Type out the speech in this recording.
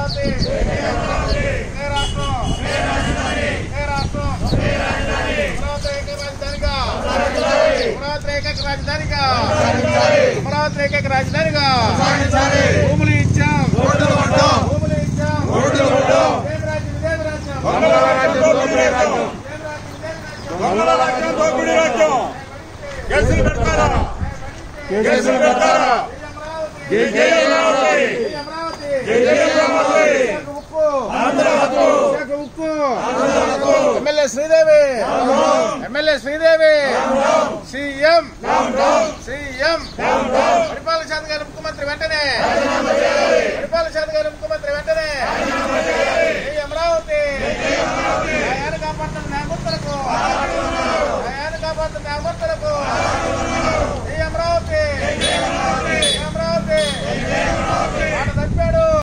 రాజధానిగా భూములు ఇచ్చాం, భూములు ఇచ్చాం, కేసులు పెడతారా, కేసులు పెడతారా, MLA Sridevi, MLA Sridevi, CM పరిపాలన శాఖ ముఖ్యమంత్రి వెంటనే